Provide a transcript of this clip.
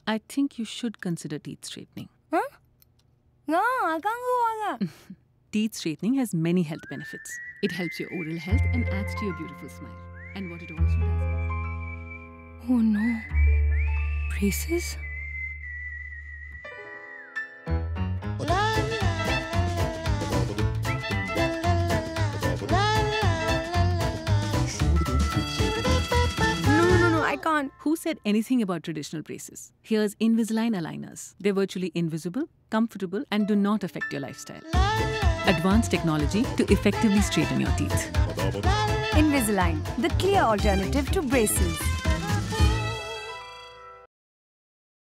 I think you should consider teeth straightening. Huh? No, I can't go on that. Teeth straightening has many health benefits. It helps your oral health and adds to your beautiful smile. And what it also does is... Oh no. Braces? No, I can't. Who said anything about traditional braces? Here's Invisalign aligners. They're virtually invisible, comfortable, and do not affect your lifestyle. Advanced technology to effectively straighten your teeth. Invisalign, the clear alternative to braces.